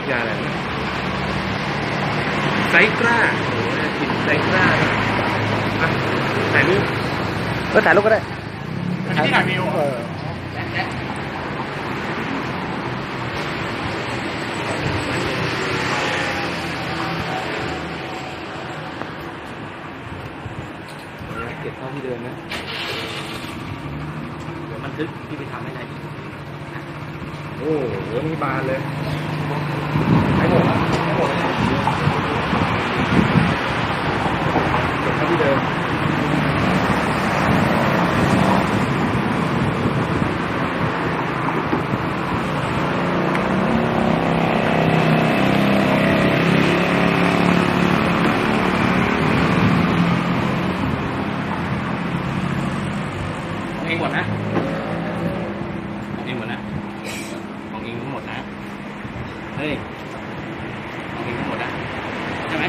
ยาอะไรนะไซกล้าโอ้โหกินไซกล้าอ่ะถ่ายรูปก็ถ่ายรูปก็ได้ที่ถ่ายวิวเก็บเข้าที่เดิมนะเดี๋ยวมันทึกที่ไปทำให้นายอีกโอ้โหนี่บานเลยให้หมดให้หมดเลยเก็บเข้าที่เดิมของเองหมดนะของเองหมดนะของเองทั้งหมดนะเฮ้ยของเองทั้งหมดนะใช่ไหม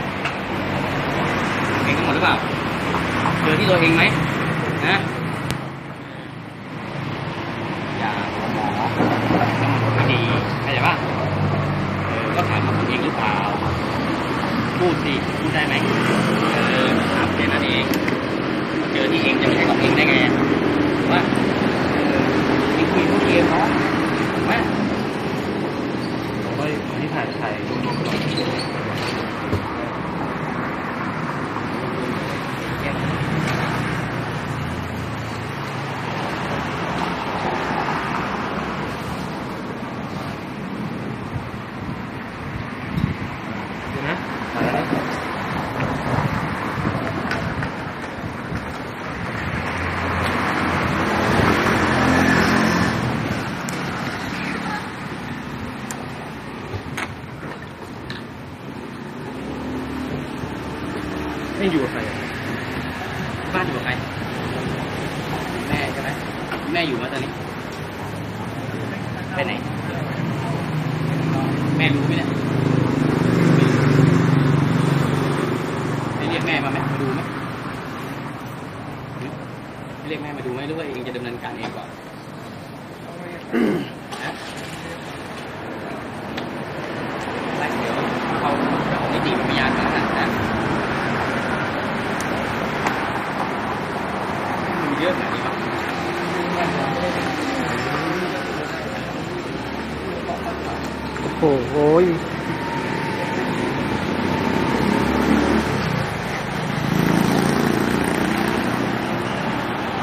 ของเองทั้งหมดหรือเปล่าเจอที่ตัวเองไหมนะอย่าหัวหมอต้องไม่ดีเข้าใจป่ะก็ถามว่าของเองหรือเปล่าพูดสิพูดได้ไหมถามแค่นั้นเองเจอที่เองจะไม่ใช่ของเองได้ไงว่าที่คุยทุกเกมเนาะถูกไหมผมก็ที่ถ่ายรวมๆก่อนเดี๋ยวนะถ่ายแล้วไม่อยู่กับใครบ้านอยู่กับใครแม่ใช่ไหมแม่อยู่มาตอนนี้ไปไหนแม่รู้ไหมเนี่ยไปเรียกแม่มาไหมมาดูไหมไปเรียกแม่มาดูไหมหรือว่าเองจะดำเนินการเองก่อนนะไปเดี๋ยวเขานิติวิทยาศาสตร์นะมีเยอะขนาดนี้วะโอ้โห